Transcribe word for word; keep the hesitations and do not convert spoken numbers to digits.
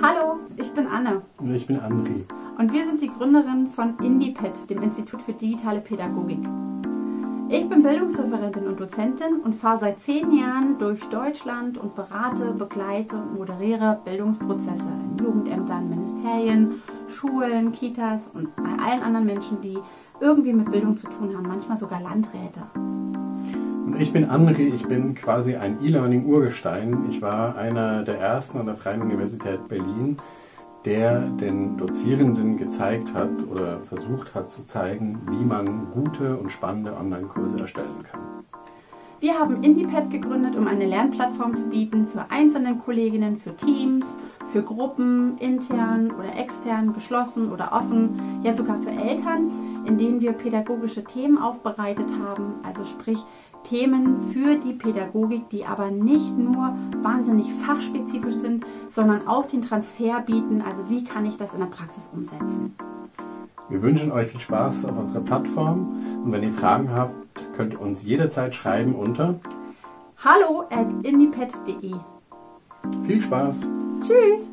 Hallo, ich bin Anne. Und ich bin André. Und wir sind die Gründerin von INDIPED, dem Institut für digitale Pädagogik. Ich bin Bildungsreferentin und Dozentin und fahre seit zehn Jahren durch Deutschland und berate, begleite und moderiere Bildungsprozesse in Jugendämtern, Ministerien, Schulen, Kitas und bei allen anderen Menschen, die irgendwie mit Bildung zu tun haben, manchmal sogar Landräte. Und ich bin André, ich bin quasi ein E-Learning-Urgestein. Ich war einer der ersten an der Freien Universität Berlin, der den Dozierenden gezeigt hat oder versucht hat zu zeigen, wie man gute und spannende Online-Kurse erstellen kann. Wir haben INDIPED gegründet, um eine Lernplattform zu bieten für einzelne Kolleginnen, für Teams, für Gruppen, intern oder extern, geschlossen oder offen, ja sogar für Eltern, in denen wir pädagogische Themen aufbereitet haben, also sprich Themen für die Pädagogik, die aber nicht nur wahnsinnig fachspezifisch sind, sondern auch den Transfer bieten, also wie kann ich das in der Praxis umsetzen. Wir wünschen euch viel Spaß auf unserer Plattform und wenn ihr Fragen habt, könnt ihr uns jederzeit schreiben unter hallo at indiped punkt de. Viel Spaß! Tschüss!